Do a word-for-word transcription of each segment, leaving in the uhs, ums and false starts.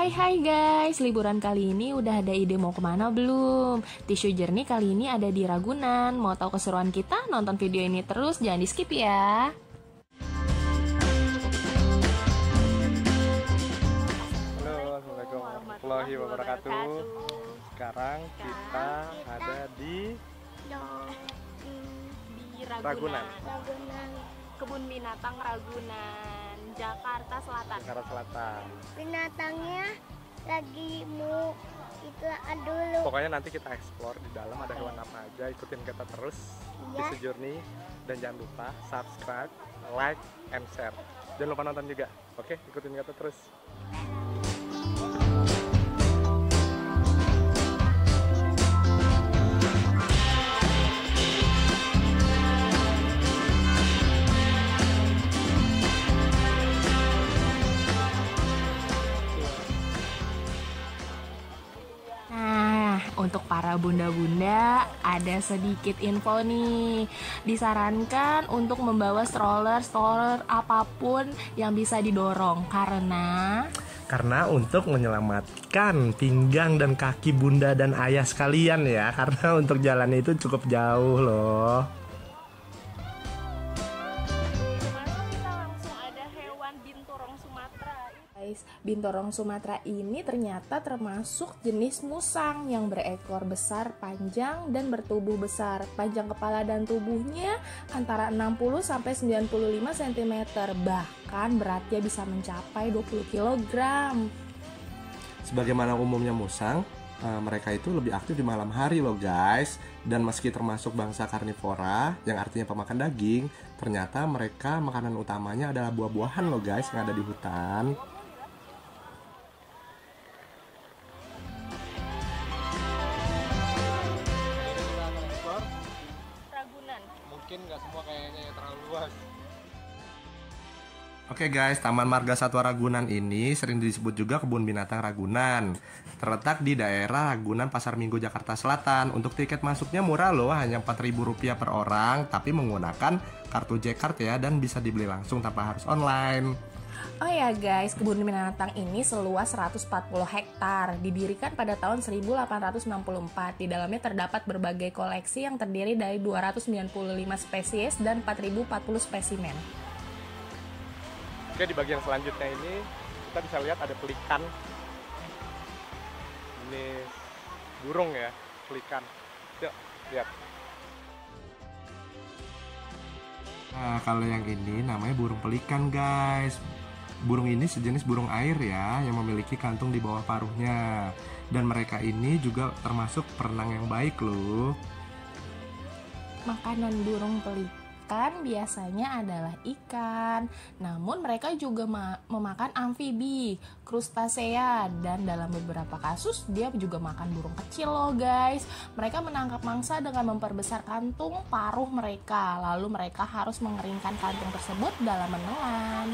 Hai hai guys, liburan kali ini udah ada ide mau kemana belum? Tisu Journey kali ini ada di Ragunan. Mau tahu keseruan kita? Nonton video ini terus, jangan di skip ya. Halo, Assalamualaikum warahmatullahi wabarakatuh. Sekarang kita ada di Di Ragunan. Ragunan. Kebun Binatang Ragunan, Jakarta Selatan. Jakarta Selatan. Binatangnya lagi mau itu dulu. Pokoknya nanti kita explore di dalam ada hewan apa aja. Ikutin kita terus di Iya. Journey dan jangan lupa subscribe, like, and share. Jangan lupa nonton juga. Oke, ikutin kita terus. Untuk para bunda-bunda, ada sedikit info nih. Disarankan untuk membawa stroller-stroller apapun yang bisa didorong karena Karena untuk menyelamatkan pinggang dan kaki bunda dan ayah sekalian ya. Karena untuk jalan itu cukup jauh loh. Guys, binturong Sumatera ini ternyata termasuk jenis musang yang berekor besar, panjang, dan bertubuh besar. Panjang kepala dan tubuhnya antara enam puluh sampai sembilan puluh lima sentimeter, bahkan beratnya bisa mencapai dua puluh kilogram. Sebagaimana umumnya musang, eh, mereka itu lebih aktif di malam hari loh guys. Dan meski termasuk bangsa karnivora, yang artinya pemakan daging, ternyata mereka makanan utamanya adalah buah-buahan loh guys yang ada di hutan. Mungkin nggak semua kayaknya yang terlalu luas. Oke guys, Taman Marga Satwa Ragunan ini sering disebut juga Kebun Binatang Ragunan. Terletak di daerah Ragunan, Pasar Minggu, Jakarta Selatan. Untuk tiket masuknya murah loh, hanya empat ribu rupiah per orang, tapi menggunakan kartu J-Card ya, dan bisa dibeli langsung tanpa harus online. Oh ya guys, kebun binatang ini seluas seratus empat puluh hektar, didirikan pada tahun seribu delapan ratus enam puluh empat. Di dalamnya terdapat berbagai koleksi yang terdiri dari dua ratus sembilan puluh lima spesies dan empat ribu empat puluh spesimen. Oke, di bagian selanjutnya ini kita bisa lihat ada pelikan. Ini burung ya, pelikan. Yuk, lihat. Nah, kalau yang ini namanya burung pelikan guys. Burung ini sejenis burung air ya, yang memiliki kantung di bawah paruhnya. Dan mereka ini juga termasuk perenang yang baik loh. Makanan burung pelikan biasanya adalah ikan, namun mereka juga ma- memakan amfibi, krustasea, dan dalam beberapa kasus dia juga makan burung kecil loh guys. Mereka menangkap mangsa dengan memperbesar kantung paruh mereka, lalu mereka harus mengeringkan kantung tersebut dalam menelan.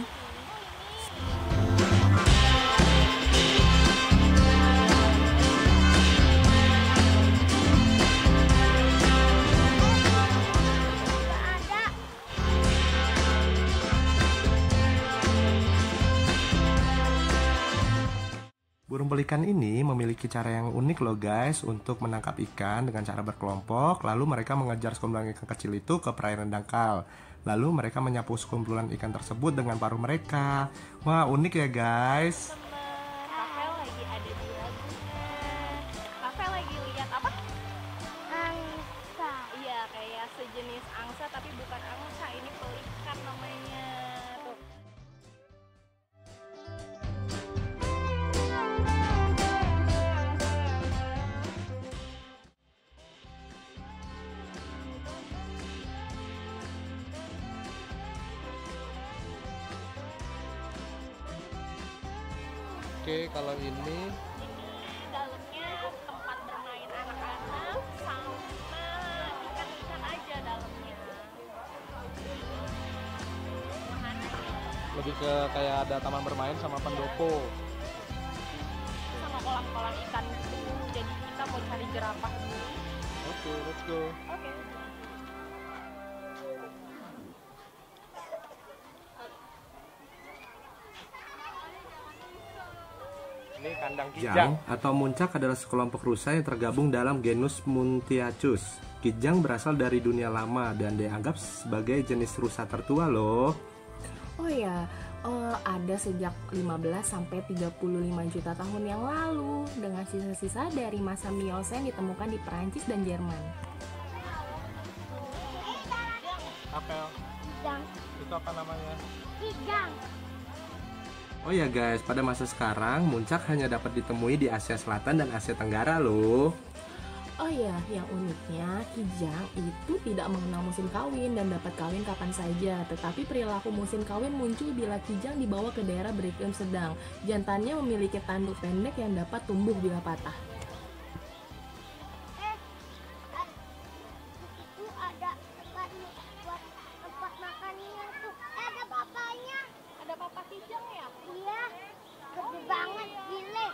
Burung pelikan ini memiliki cara yang unik loh guys untuk menangkap ikan dengan cara berkelompok. Lalu mereka mengejar sekumpulan ikan kecil itu ke perairan dangkal. Lalu mereka menyapu sekumpulan ikan tersebut dengan paruh mereka. Wah, unik ya guys. Rafael lagi ada di Ragunan. Rafael lagi lihat apa? Angsa. Iya, kayak sejenis angsa tapi bukan angsa, ini pelikan namanya. Tuh. Oke, kalau ini Ini dalamnya tempat bermain anak-anak sama ikan-ikan aja dalamnya. lebih ke kayak ada taman bermain sama pendopo. Sama kolam-kolam ikan gitu. Jadi kita mau cari jerapah dulu. Oke, let's go. Oke. Ini Ini kandang kijang. Kijang atau muncak adalah sekelompok rusa yang tergabung dalam genus Muntiacus. Kijang berasal dari dunia lama dan dianggap sebagai jenis rusa tertua loh. Oh ya, eh, ada sejak lima belas sampai tiga puluh lima juta tahun yang lalu dengan sisa-sisa dari masa Miosen ditemukan di Perancis dan Jerman. Apel. Kijang. Itu apa namanya? Kijang. Oh ya guys, pada masa sekarang muncak hanya dapat ditemui di Asia Selatan dan Asia Tenggara loh. Oh ya, yang uniknya kijang itu tidak mengenal musim kawin dan dapat kawin kapan saja. Tetapi perilaku musim kawin muncul bila kijang dibawa ke daerah beriklim sedang. Jantannya memiliki tanduk pendek yang dapat tumbuh bila patah. Eh, eh, itu ada tempat buat tempat makannya tuh. Eh, ada papanya. Ada papa kijang ya? Iya, gede banget, gile.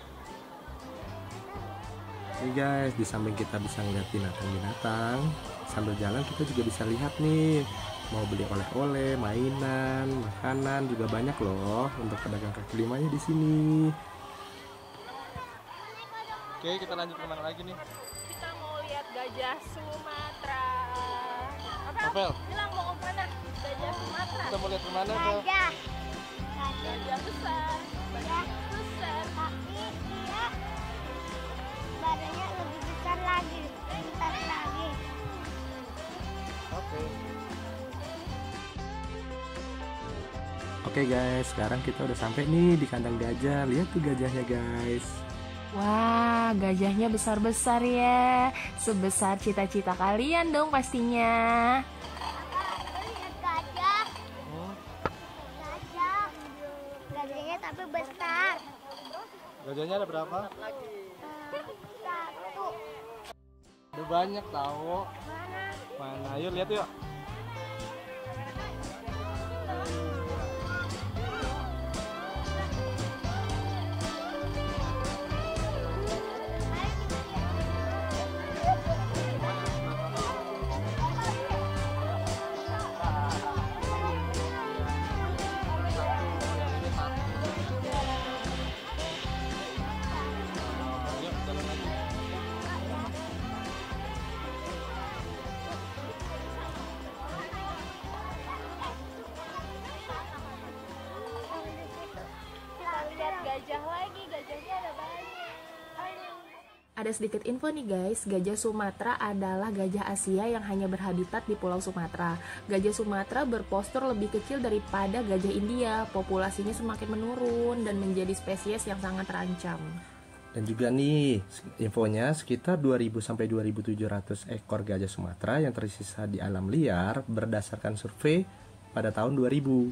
Nih guys, di samping kita bisa ngeliat binatang-binatang, sambil jalan kita juga bisa lihat nih, mau beli oleh-oleh, mainan, makanan juga banyak loh untuk pedagang kaki limanya di sini. Oke, kita lanjut kemana lagi nih? Kita mau lihat gajah Sumatera. Apa? Apel. Bilang mau kemana? Gajah Sumatera. Kita mau lihat kemana, Apel? Gajah. Gajah besar. Gajah besar. Tapi dia badannya lebih besar lagi, besar lagi. Oke. Oke guys, sekarang kita udah sampai nih di kandang gajah. Lihat tuh gajahnya guys. Wah, gajahnya besar-besar ya. Sebesar cita-cita kalian dong pastinya. Lihat gajah. Hmm, Gajah. Gajahnya tapi besar. gajahnya ada berapa? Eh, Satu. Ada banyak tahu. Mana? Mana? Ayo lihat yuk. Yuk, jalan lagi. Kita lihat gajah lagi. Gajahnya ada banyak. Ada sedikit info nih guys, gajah Sumatera adalah gajah Asia yang hanya berhabitat di Pulau Sumatera. Gajah Sumatera berpostur lebih kecil daripada gajah India, populasinya semakin menurun dan menjadi spesies yang sangat terancam. Dan juga nih, infonya sekitar dua ribu sampai dua ribu tujuh ratus ekor gajah Sumatera yang tersisa di alam liar berdasarkan survei pada tahun dua ribu.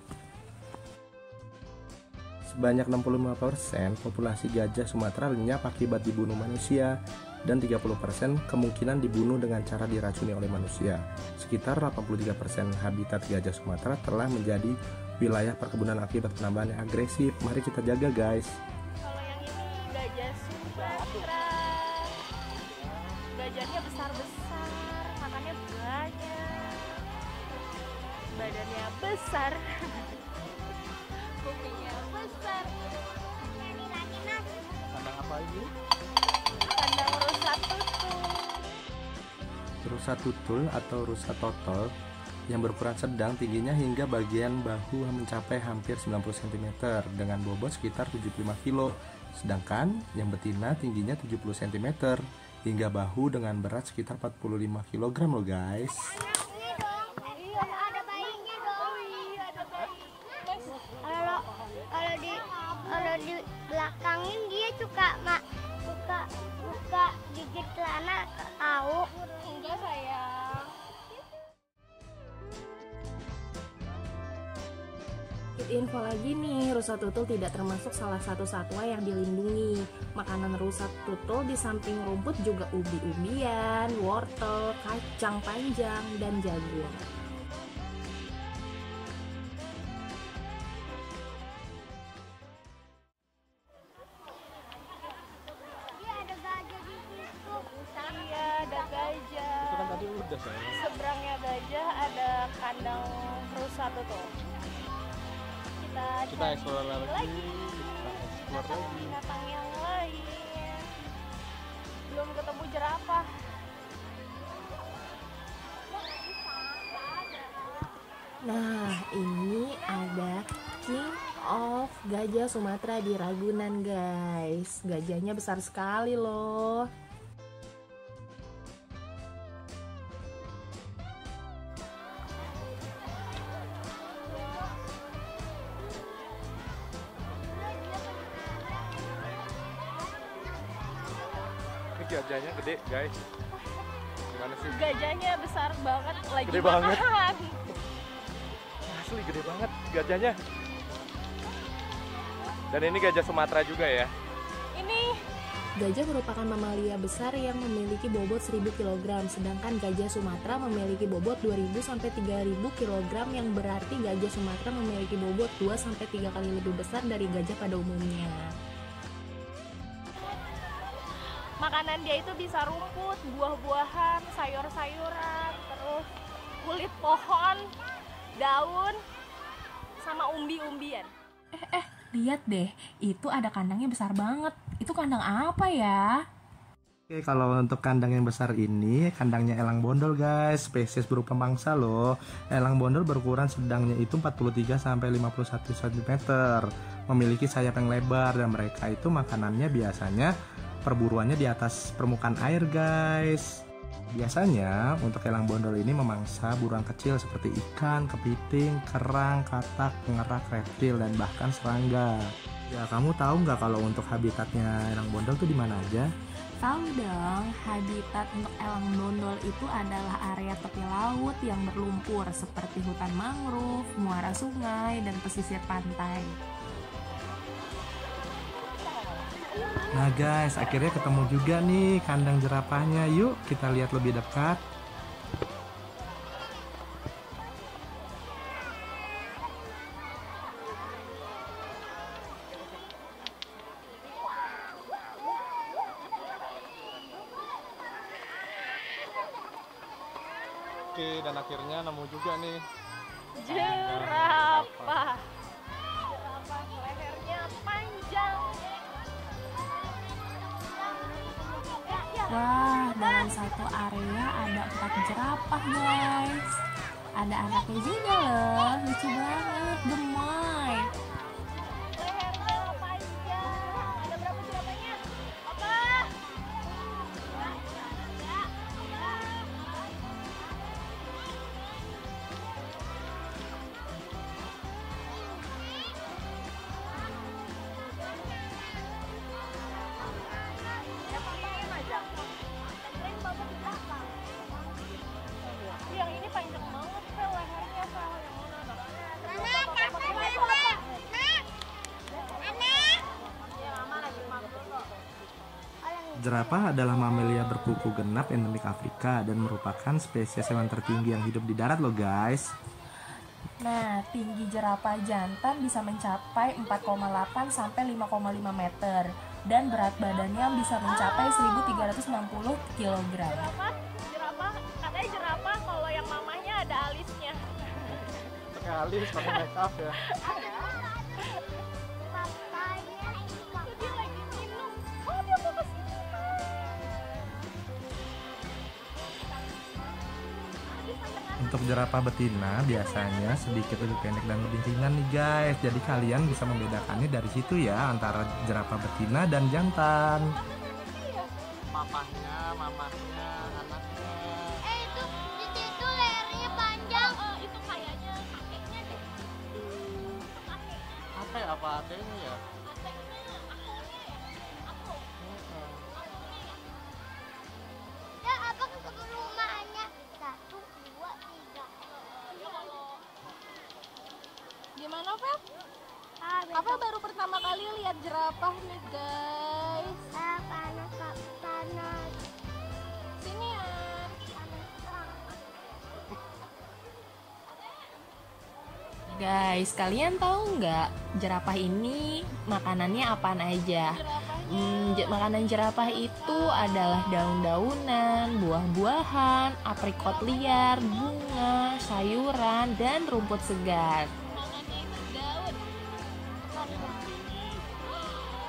Sebanyak enam puluh lima persen populasi gajah Sumatera lenyap akibat dibunuh manusia dan tiga puluh persen kemungkinan dibunuh dengan cara diracuni oleh manusia. Sekitar delapan puluh tiga persen habitat gajah Sumatera telah menjadi wilayah perkebunan akibat penambahan yang agresif. Mari kita jaga guys. Kalau yang ini gajah Sumatera. Gajahnya besar-besar, makannya banyak. Badannya besar. Kupingnya besar. Ini lagi mas. Kandang apa ini? Kandang rusa tutul. Rusa tutul atau rusa total yang berukuran sedang, tingginya hingga bagian bahu mencapai hampir sembilan puluh sentimeter dengan bobot sekitar tujuh puluh lima kilo. Sedangkan yang betina tingginya tujuh puluh sentimeter hingga bahu dengan berat sekitar empat puluh lima kilogram loh guys. Anaknya dong. Iya, ada bayinya dong. Iya, ada bayi. Kalau kalau di kalau di belakangin dia suka mak suka suka gigit celana tahu. Enggak sayang. Info lagi nih, rusa tutul tidak termasuk salah satu satwa yang dilindungi. Makanan rusa tutul di samping rumput juga ubi-ubian, wortel, kacang panjang, dan jagung. Dia ada gajah di situ. Iya, ada gajah. Itu kan tadi udah sayang. Seberangnya gajah ada kandang rusa tutul. Kita Kita cari eksplor lagi. lagi. Kita keluar lagi. binatang yang lain. Belum ketemu jerapah. Nah, ini ada King of Gajah Sumatera di Ragunan, guys. Gajahnya besar sekali loh. Ini gajahnya gede guys. Gimana sih? Gajahnya besar banget, lagi Gede banget. makan. Asli gede banget gajahnya. Dan ini gajah Sumatera juga ya. Ini Gajah merupakan mamalia besar yang memiliki bobot seribu kilogram, sedangkan gajah Sumatera memiliki bobot dua ribu sampai tiga ribu kilogram, yang berarti gajah Sumatera memiliki bobot dua sampai tiga kali lebih besar dari gajah pada umumnya. makanan dia itu bisa rumput, buah-buahan, sayur-sayuran, terus kulit pohon, daun, sama umbi-umbian. Eh, eh, lihat deh, itu ada kandangnya besar banget. Itu kandang apa ya? Oke, kalau untuk kandang yang besar ini, kandangnya elang bondol guys, spesies berupa mangsa loh. Elang bondol berukuran sedangnya itu empat puluh tiga sampai lima puluh satu sentimeter. Memiliki sayap yang lebar dan mereka itu makanannya biasanya perburuannya di atas permukaan air guys. Biasanya untuk elang bondol ini memangsa buruan kecil seperti ikan, kepiting, kerang, katak, pengerak, reptil, dan bahkan serangga. Ya, kamu tahu nggak kalau untuk habitatnya elang bondol tuh di mana aja? Tahu dong, habitat untuk elang bondol itu adalah area tepi laut yang berlumpur seperti hutan mangrove, muara sungai, dan pesisir pantai. Nah guys, akhirnya ketemu juga nih kandang jerapahnya. Yuk kita lihat lebih dekat. Oke, dan akhirnya nemu juga nih Jerapah. Jerapah lehernya panjang. Wah, dalam satu area ada empat jerapah guys. Ada anaknya juga loh, lucu banget, gemoy. Lehernya panjang. Ada berapa jerapahnya? Apa? Yang ini panjang banget, Fel, lehernya, Fel. Yang mana, Nak? Yang mana lagi, Mak? Jerapah adalah mamalia berkuku genap endemik Afrika dan merupakan spesies hewan tertinggi yang hidup di darat loh guys. Nah, tinggi jerapah jantan bisa mencapai empat koma delapan sampai lima koma lima meter dan berat badannya bisa mencapai seribu tiga ratus enam puluh kilogram. Jerapah, jerapah, katanya jerapah kalau yang mamanya ada alisnya. pakai alis, pakai make up ya. Dia lagi minum. Oh, dia mau kesini. Untuk jerapah betina biasanya sedikit lebih pendek dan lebih ringan nih guys. Jadi kalian bisa membedakannya dari situ ya antara jerapah betina dan jantan. Papahnya, mamahnya, anaknya. Eh itu di situ lehernya panjang. Oh, itu kayaknya kakeknya deh. Apa ya, apa atenya ya? Ya abang ke rumahnya. Satu, dua, tiga. Gimana, Fel? Ah, Apa baru pertama kali lihat jerapah nih, guys? Ah, panas, Kak. Panas. Sini ya. Guys, kalian tahu nggak jerapah ini makanannya apaan aja? Hmm, je- makanan jerapah itu adalah daun-daunan, buah-buahan, aprikot liar, bunga, sayuran, dan rumput segar. Makannya itu daun.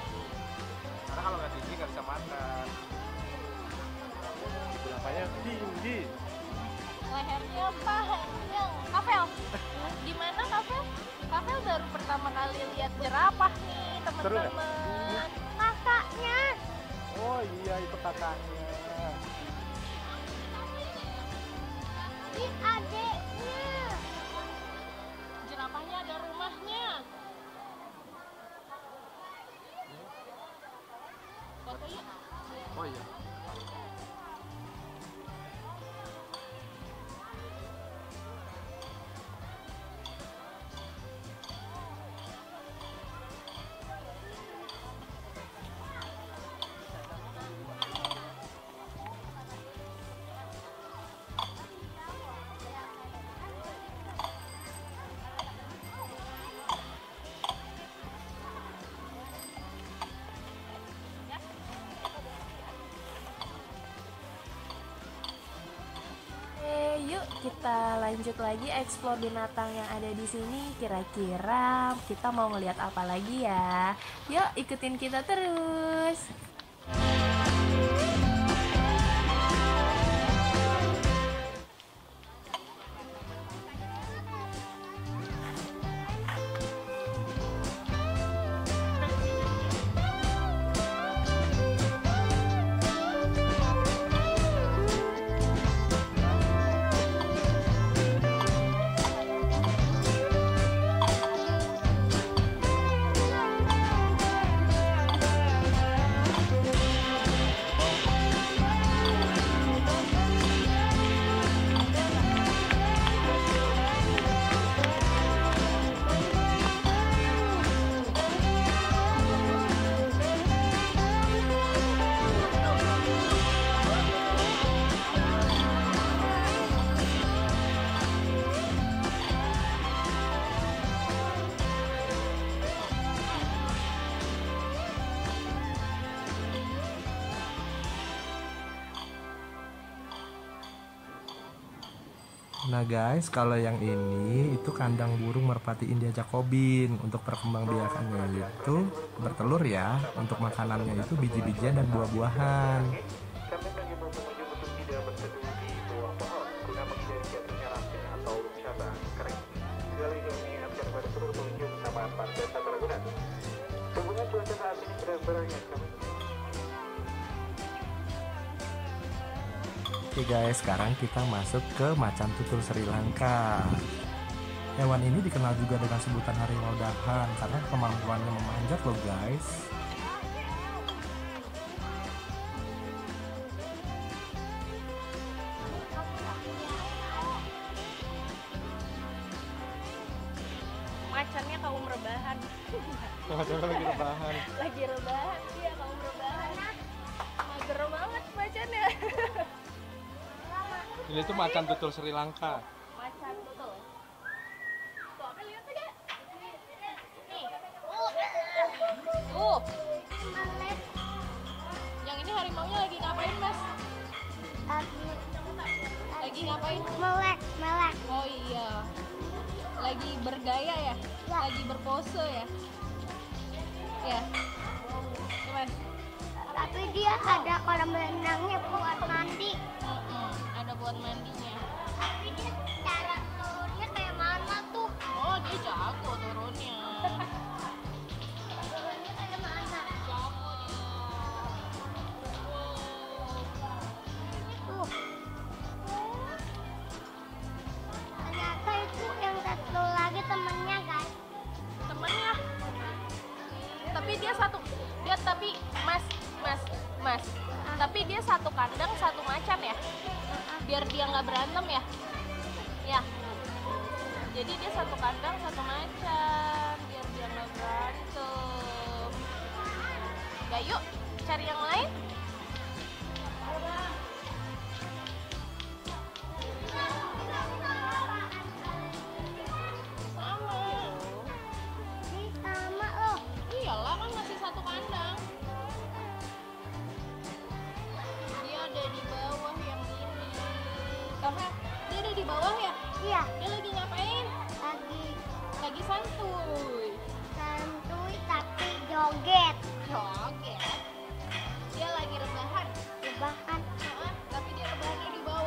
tinggi. Lehernya panjang. Kafel, gimana Kafel? Kafel baru pertama kali lihat jerapah nih Seru nggak? teman-teman. Kakaknya. Oh iya, itu kakaknya. Ini adeknya. Jerapahnya ada rumahnya. Foto yuk. Oh iya. Oke, yuk kita lanjut lagi explore binatang yang ada di sini. Kira-kira kita mau ngelihat apa lagi ya? Yuk ikutin kita terus. Nah guys, kalau yang ini itu kandang burung merpati India Jacobin. Untuk perkembangbiakannya itu bertelur ya. Untuk makanannya itu biji-bijian dan buah-buahan. Kami mengimbau pengunjung untuk tidak berteduh di bawah pohon guna menghindari jatuhnya ranting atau cabang kering. Sekali lagi kami ingatkan kepada seluruh pengunjung Taman Pantai Satu Ragunan. Sehubungan cuaca saat ini sudah berakhir. Kami Oke guys, sekarang kita masuk ke macan tutul Sri Lanka. Hewan ini dikenal juga dengan sebutan harimau dahan karena kemampuannya memanjat loh guys. Macannya kaum rebahan. Macan lagi rebahan. Lagi rebahan dia kaum rebahan. Mager banget macannya. Ini tuh macan tutul Sri Lanka. Macan tutul. Tuh, apa lihat aja. Nih. Tuh. Yang ini harimaunya lagi ngapain, Mas? Lagi Lagi ngapain? melek, melek. Oh iya. Lagi bergaya ya? Ya. Lagi berpose ya? Ya. Gimana? Tapi dia ada kolam renangnya buat mandi. Mm-mm, ada buat mandinya. Tapi dia cara turunnya kayak mana tuh? Oh, dia jago turunnya. Turunnya kayak mana? Jago dia. Tuh. Ternyata itu yang satu lagi temennya guys. Temennya. Tapi dia satu. Dia tapi Mas, Mas, Mas. Tapi dia satu kandang satu macan ya. Biar dia nggak berantem ya. Ya. Jadi dia satu kandang satu macan biar dia nggak berantem. Ya yuk cari yang lain. Sama. Ini sama loh. Iyalah kan masih satu kandang. Dia ada di bawah yang ini. Karena dia ada di bawah ya. Iya, Dia lagi ngapain? lagi Lagi santuy. santuy tapi joget. Joget. Dia lagi rebahan. Rebahan. Heeh, tapi dia rebahannya di bawah.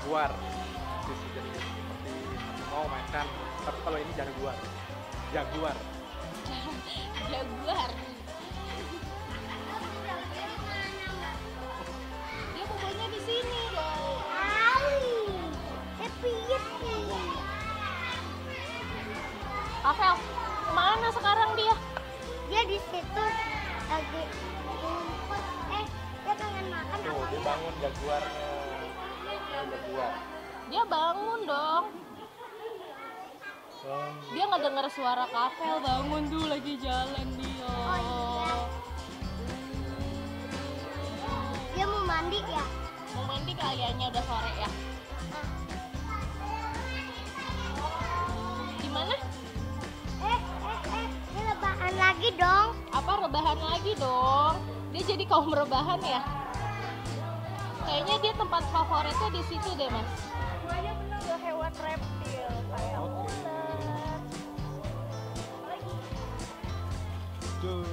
jaguar. Jadi seperti mau macan, tapi kalau ini jaguar. Jaguar. Jaguar. Dia bobanya di sini loh. Rafael, kemana sekarang dia? Dia di situ lagi ngumpet. Eh, dia pengen makan Tuh, apa dia ya? bangun jaguarnya. Oh, jaguar. Dia bangun dong. Oh. Dia nggak dengar suara Rafael bangun tuh lagi jalan dia. Oh iya. Dia mau mandi ya? Mau mandi kayaknya udah sore ya. Di mana? Eh, eh, eh, dia lebahan lagi dong. Apa rebahan lagi dong? Dia jadi kaum rebahan ya? Kayaknya dia tempat favoritnya di situ deh, Mas. Semuanya bener hewan reptil kayak Oke. ular. Tuh.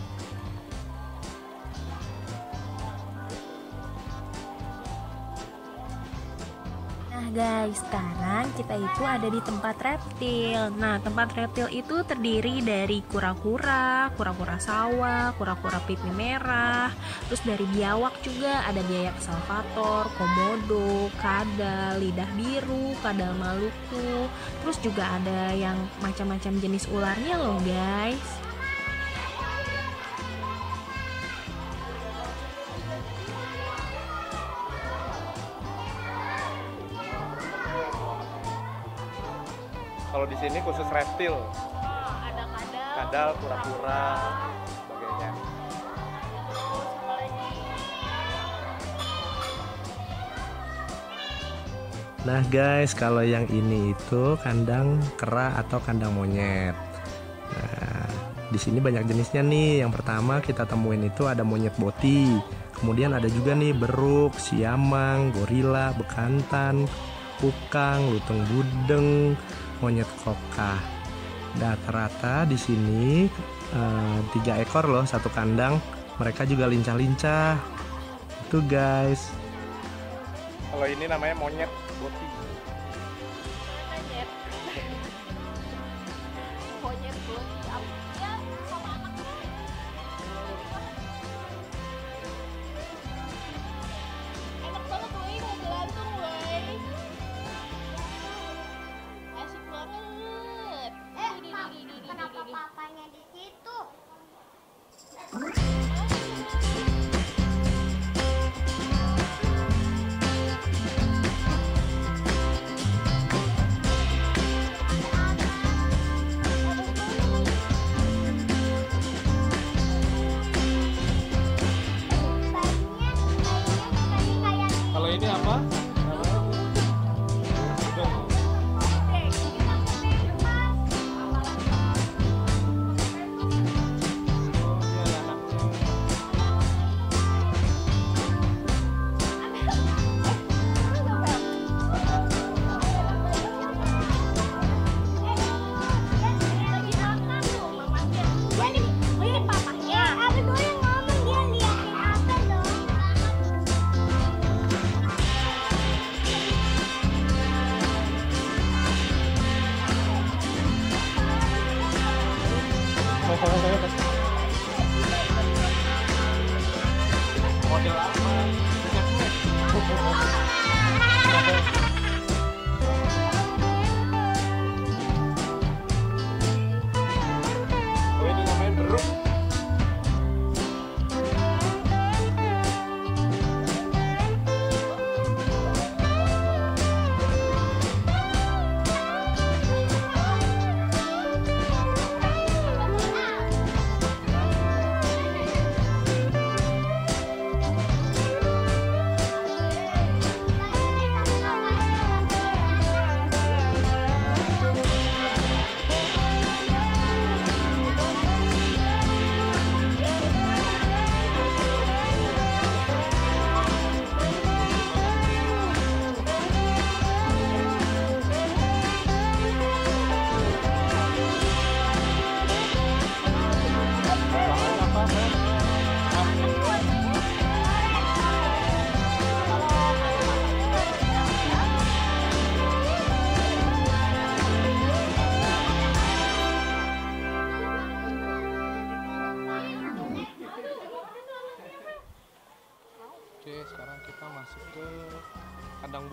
Nah guys, sekarang kita itu ada di tempat reptil. Nah, tempat reptil itu terdiri dari kura-kura, kura-kura sawah, kura-kura pipi merah, terus dari biawak juga ada biawak salvator, komodo, kadal, lidah biru, kadal Maluku, terus juga ada yang macam-macam jenis ularnya loh guys. Kalau di sini khusus reptil, Oh, ada kadal. kadal, kura-kura, sebagainya. Nah guys, kalau yang ini itu kandang kera atau kandang monyet. Nah, di sini banyak jenisnya nih. Yang pertama kita temuin itu ada monyet boti. Kemudian ada juga nih beruk, siamang, gorila, bekantan, kukang, lutung budeng, monyet kokah. Nah, rata-rata di sini eh, tiga ekor loh satu kandang. Mereka juga lincah-lincah. Itu guys. Kalau ini namanya monyet boti. Monyet. Monyet boti. Ya, sama anaknya. Enak banget woi, mau gelantung woi. Asik banget. Eh, Di, di, Pak, di, di, di, kenapa di, di. papanya di situ? Bayinya, bayinya mukanya kayak Kalau ini apa? Lagi makan tuh mamanya. Ini, ini papanya. Aku tuh yang ngomong dia liatin apa dong? Model apa? Oh, ini namanya beruk.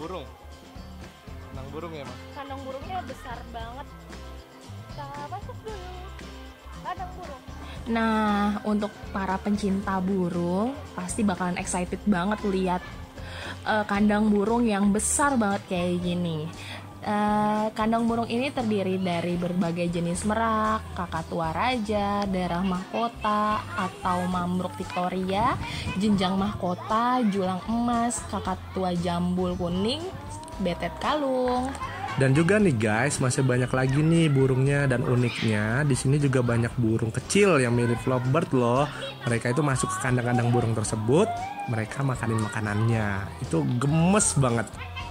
burung. Kandang burung ya, Mas? Kandang burungnya besar banget. Kita masuk dulu. Kandang burung. Nah, untuk para pencinta burung pasti bakalan excited banget lihat uh, kandang burung yang besar banget kayak gini. Uh, kandang burung ini terdiri dari berbagai jenis merak, kakatua raja, daerah mahkota atau mamruk Victoria, jenjang mahkota, julang emas, kakatua jambul kuning, betet kalung. Dan juga nih guys, masih banyak lagi nih burungnya, dan uniknya di sini juga banyak burung kecil yang mirip lovebird loh. Mereka itu masuk ke kandang-kandang burung tersebut, mereka makanin makanannya. Itu gemes banget.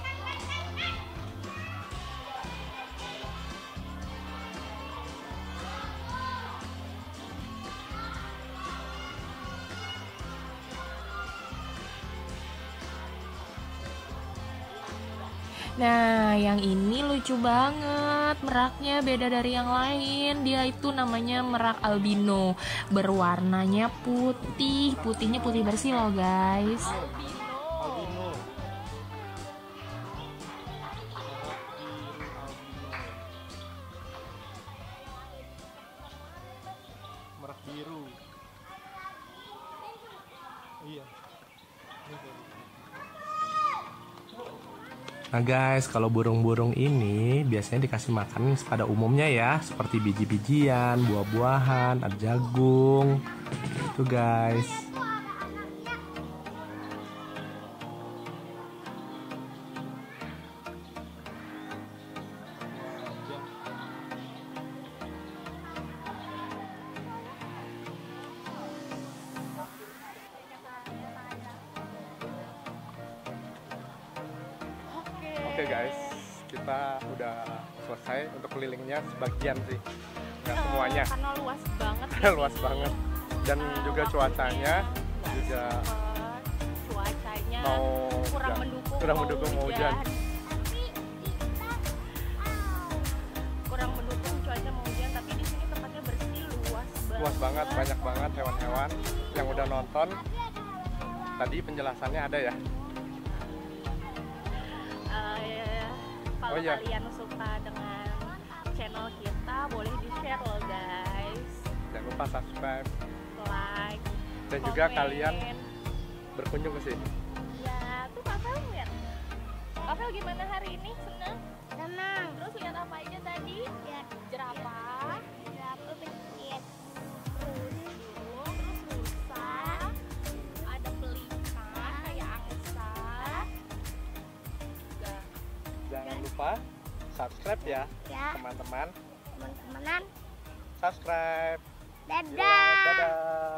Nah, yang ini lucu banget. Meraknya beda dari yang lain. Dia itu namanya merak albino. Berwarnanya putih. Putihnya putih bersih loh, guys. Albino. Merak biru. Iya. Nah guys, kalau burung-burung ini biasanya dikasih makan pada umumnya ya, seperti biji-bijian, buah-buahan, ada jagung. Itu guys. Oke guys, kita udah selesai untuk kelilingnya sebagian sih, nggak semuanya. Karena luas banget. Luas banget. Dan Uh, juga cuacanya nggak juga sempet. Cuacanya mau kurang hujan. mendukung, kurang mau mendukung mau hujan. Kurang mendukung cuaca mau hujan, tapi di sini tempatnya bersih, luas banget. Luas banget, banyak banget hewan-hewan. Yang udah nonton tadi penjelasannya ada ya. Uh, ya, kalau Oh, iya. kalian suka dengan channel kita, boleh di-share loh guys, Jangan lupa subscribe like, dan juga komen. kalian berkunjung ke sini. Ya, tuh Kafel lihat. Kafel gimana hari ini? Seneng? Tenang. Terus lihat apa aja tadi? Lihat Jerapah, berapa lihat burung, terus rusa, ada pelikan kayak angsa. Juga Jangan lupa subscribe ya ya teman-teman. teman-temanan. Subscribe. Dadah. Ya, dadah.